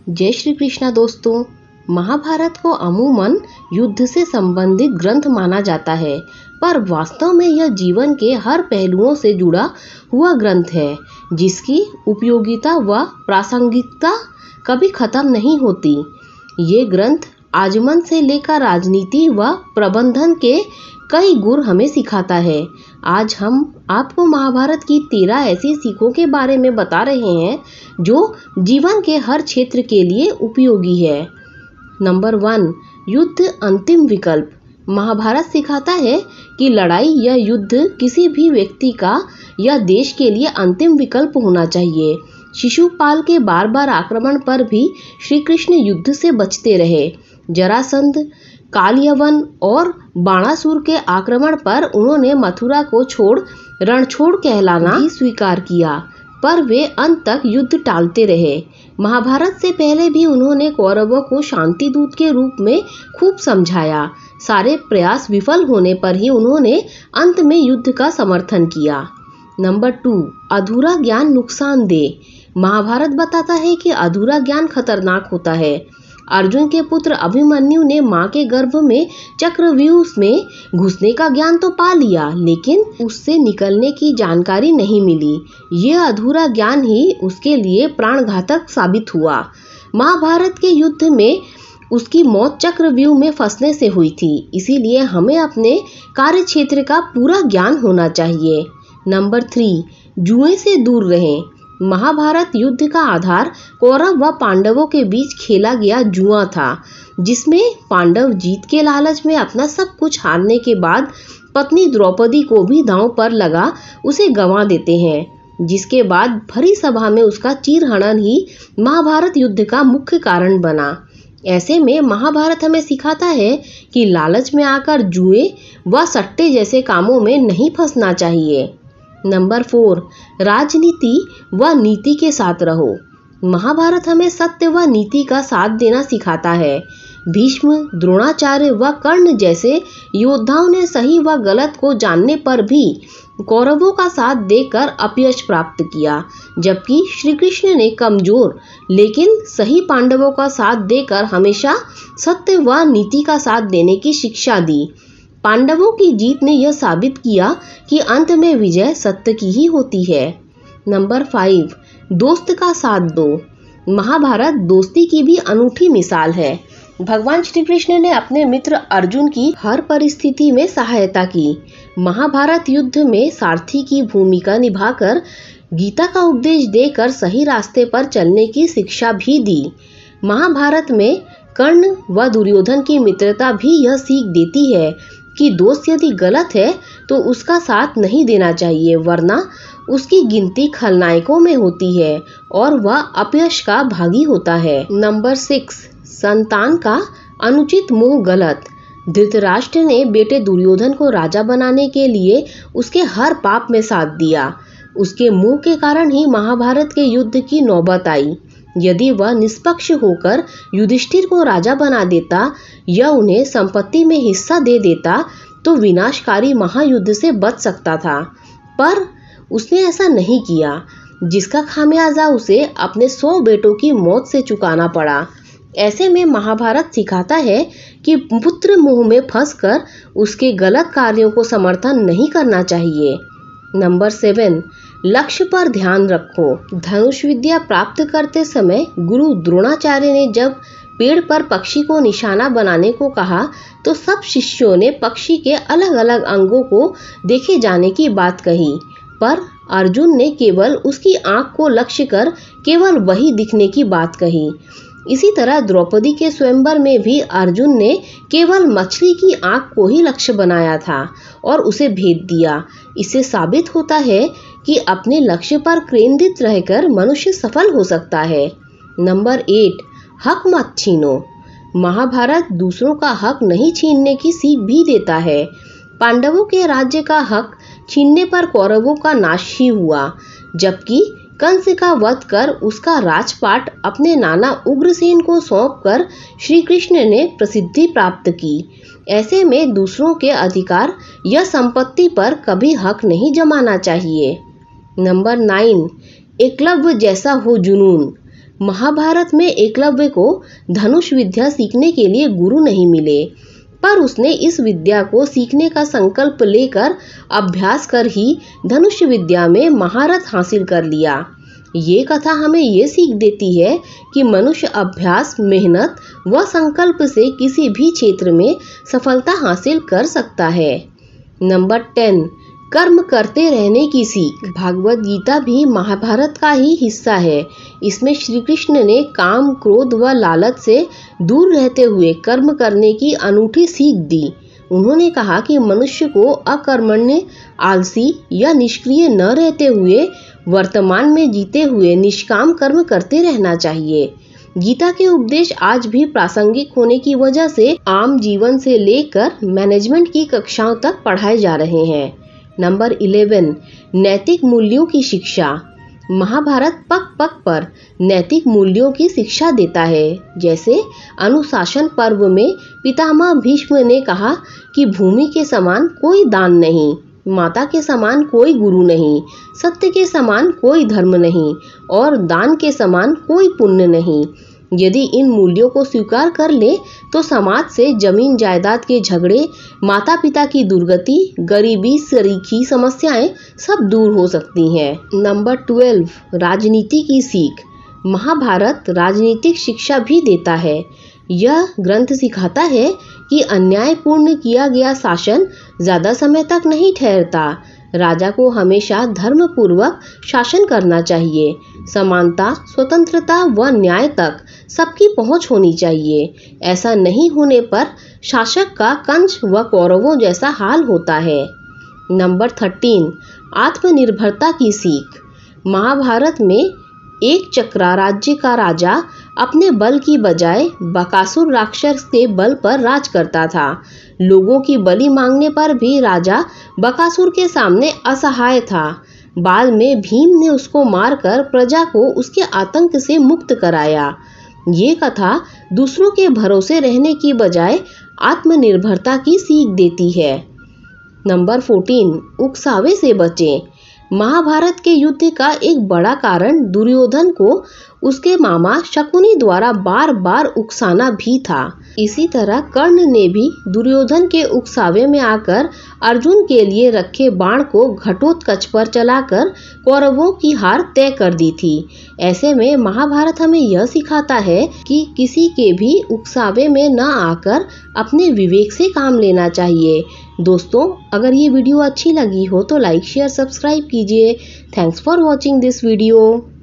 जय श्री कृष्णा दोस्तों। महाभारत को अमूमन युद्ध से संबंधित ग्रंथ माना जाता है, पर वास्तव में यह जीवन के हर पहलुओं से जुड़ा हुआ ग्रंथ है, जिसकी उपयोगिता व प्रासंगिकता कभी खत्म नहीं होती। ये ग्रंथ आजमन से लेकर राजनीति व प्रबंधन के कई गुर हमें सिखाता है। आज हम आपको महाभारत की 13 ऐसी सीखों के बारे में बता रहे हैं जो जीवन के हर क्षेत्र के लिए उपयोगी है। नंबर 1, युद्ध अंतिम विकल्प। महाभारत सिखाता है कि लड़ाई या युद्ध किसी भी व्यक्ति का या देश के लिए अंतिम विकल्प होना चाहिए। शिशुपाल के बार बार आक्रमण पर भी श्री कृष्ण युद्ध से बचते रहे। जरासंध, कालयवन और बाणासुर के आक्रमण पर उन्होंने मथुरा को छोड़ रणछोड़ कहलाना भी स्वीकार किया, पर वे अंत तक युद्ध टालते रहे। महाभारत से पहले भी उन्होंने कौरवों को शांति दूत के रूप में खूब समझाया। सारे प्रयास विफल होने पर ही उन्होंने अंत में युद्ध का समर्थन किया। नंबर 2, अधूरा ज्ञान नुकसानदेह। महाभारत बताता है कि अधूरा ज्ञान खतरनाक होता है। अर्जुन के पुत्र अभिमन्यु ने मां के गर्भ में चक्रव्यूह में घुसने का ज्ञान तो पा लिया, लेकिन उससे निकलने की जानकारी नहीं मिली। यह अधूरा ज्ञान ही उसके लिए प्राणघातक साबित हुआ। महाभारत के युद्ध में उसकी मौत चक्रव्यूह में फंसने से हुई थी, इसीलिए हमें अपने कार्य क्षेत्र का पूरा ज्ञान होना चाहिए। नंबर 3, जुए से दूर रहें। महाभारत युद्ध का आधार कौरव व पांडवों के बीच खेला गया जुआ था, जिसमें पांडव जीत के लालच में अपना सब कुछ हारने के बाद पत्नी द्रौपदी को भी दांव पर लगा उसे गंवा देते हैं, जिसके बाद भरी सभा में उसका चीरहरण ही महाभारत युद्ध का मुख्य कारण बना। ऐसे में महाभारत हमें सिखाता है कि लालच में आकर जुए व सट्टे जैसे कामों में नहीं फंसना चाहिए। नंबर 4, राजनीति व नीति के साथ रहो। महाभारत हमें सत्य व नीति का साथ देना सिखाता है। भीष्म, द्रोणाचार्य व कर्ण जैसे योद्धाओं ने सही व गलत को जानने पर भी कौरवों का साथ देकर अपयश प्राप्त किया, जबकि श्री कृष्ण ने कमजोर लेकिन सही पांडवों का साथ देकर हमेशा सत्य व नीति का साथ देने की शिक्षा दी। पांडवों की जीत ने यह साबित किया कि अंत में विजय सत्य की ही होती है। नंबर 5, दोस्त का साथ दो। महाभारत दोस्ती की भी अनूठी मिसाल है। भगवान श्री कृष्ण ने अपने मित्र अर्जुन की हर परिस्थिति में सहायता की। महाभारत युद्ध में सारथी की भूमिका निभाकर गीता का उपदेश देकर सही रास्ते पर चलने की शिक्षा भी दी। महाभारत में कर्ण व दुर्योधन की मित्रता भी यह सीख देती है कि दोस्त यदि गलत है तो उसका साथ नहीं देना चाहिए, वरना उसकी गिनती खलनायकों में होती है और वह अपयश का भागी होता है। नंबर 6, संतान का अनुचित मोह गलत। धृतराष्ट्र ने बेटे दुर्योधन को राजा बनाने के लिए उसके हर पाप में साथ दिया। उसके मोह के कारण ही महाभारत के युद्ध की नौबत आई। यदि वह निष्पक्ष होकर युधिष्ठिर को राजा बना देता या उन्हें संपत्ति में हिस्सा दे देता तो विनाशकारी महायुद्ध से बच सकता था, पर उसने ऐसा नहीं किया, जिसका खामियाजा उसे अपने 100 बेटों की मौत से चुकाना पड़ा। ऐसे में महाभारत सिखाता है कि पुत्र मोह में फंसकर उसके गलत कार्यों को समर्थन नहीं करना चाहिए। नंबर 7, लक्ष्य पर ध्यान रखो। धनुष विद्या प्राप्त करते समय गुरु द्रोणाचार्य ने जब पेड़ पर पक्षी को निशाना बनाने को कहा तो सब शिष्यों ने पक्षी के अलग अलग अंगों को देखे जाने की बात कही, पर अर्जुन ने केवल उसकी आंख को लक्ष्य कर केवल वही दिखने की बात कही। इसी तरह द्रौपदी के स्वयंवर में भी अर्जुन ने केवल मछली की आंख को ही लक्ष्य बनाया था और उसे भेद दिया। इससे साबित होता है कि अपने लक्ष्य पर केंद्रित रहकर मनुष्य सफल हो सकता है। नंबर 8, हक मत छीनो। महाभारत दूसरों का हक नहीं छीनने की सीख भी देता है। पांडवों के राज्य का हक छीनने पर कौरवों का नाश ही हुआ, जबकि कंस का वध कर उसका राजपाट अपने नाना उग्रसेन को सौंपकर श्री कृष्ण ने प्रसिद्धि प्राप्त की। ऐसे में दूसरों के अधिकार या संपत्ति पर कभी हक नहीं जमाना चाहिए। नंबर 9, एकलव्य जैसा हो जुनून। महाभारत में एकलव्य को धनुष विद्या सीखने के लिए गुरु नहीं मिले, पर उसने इस विद्या को सीखने का संकल्प लेकर अभ्यास कर ही धनुष विद्या में महारत हासिल कर लिया। ये कथा हमें ये सीख देती है कि मनुष्य अभ्यास, मेहनत व संकल्प से किसी भी क्षेत्र में सफलता हासिल कर सकता है। नंबर 10, कर्म करते रहने की सीख। भागवत गीता भी महाभारत का ही हिस्सा है। इसमें श्री कृष्ण ने काम, क्रोध व लालच से दूर रहते हुए कर्म करने की अनूठी सीख दी। उन्होंने कहा कि मनुष्य को अकर्मण्य, आलसी या निष्क्रिय न रहते हुए वर्तमान में जीते हुए निष्काम कर्म करते रहना चाहिए। गीता के उपदेश आज भी प्रासंगिक होने की वजह से आम जीवन से लेकर मैनेजमेंट की कक्षाओं तक पढ़ाए जा रहे हैं। नंबर 11, नैतिक मूल्यों की शिक्षा। महाभारत पग पग पर नैतिक मूल्यों की शिक्षा देता है। जैसे अनुशासन पर्व में पितामह भीष्म ने कहा कि भूमि के समान कोई दान नहीं, माता के समान कोई गुरु नहीं, सत्य के समान कोई धर्म नहीं और दान के समान कोई पुण्य नहीं। यदि इन मूल्यों को स्वीकार कर ले तो समाज से जमीन जायदाद के झगड़े, माता पिता की दुर्गति, गरीबी, सरीखी समस्याएं सब दूर हो सकती हैं। नंबर 12, राजनीति की सीख। महाभारत राजनीतिक शिक्षा भी देता है। यह ग्रंथ सिखाता है कि अन्यायपूर्ण किया गया शासन ज्यादा समय तक नहीं ठहरता। राजा को हमेशा धर्म पूर्वक शासन करना चाहिए। समानता, स्वतंत्रता व न्याय तक सबकी पहुंच होनी चाहिए। ऐसा नहीं होने पर शासक का कंस व कौरवों जैसा हाल होता है। नंबर 13, आत्मनिर्भरता की सीख। महाभारत में एक चक्रा राज्य का राजा अपने बल की बजाय बकासुर राक्षस के बल पर राज करता था। लोगों की बलि मांगने पर भी राजा बकासुर के सामने असहाय था। बाद में भीम ने उसको मारकर प्रजा को उसके आतंक से मुक्त कराया। ये कथा दूसरों के भरोसे रहने की बजाय आत्मनिर्भरता की सीख देती है। नंबर 14, उकसावे से बचें। महाभारत के युद्ध का एक बड़ा कारण दुर्योधन को उसके मामा शकुनी द्वारा बार बार उकसाना भी था। इसी तरह कर्ण ने भी दुर्योधन के उकसावे में आकर अर्जुन के लिए रखे बाण को घटोत्कच पर चलाकर कौरवों की हार तय कर दी थी। ऐसे में महाभारत हमें यह सिखाता है कि किसी के भी उकसावे में न आकर अपने विवेक से काम लेना चाहिए। दोस्तों, अगर ये वीडियो अच्छी लगी हो तो लाइक, शेयर, सब्सक्राइब कीजिए। Thanks for watching this video.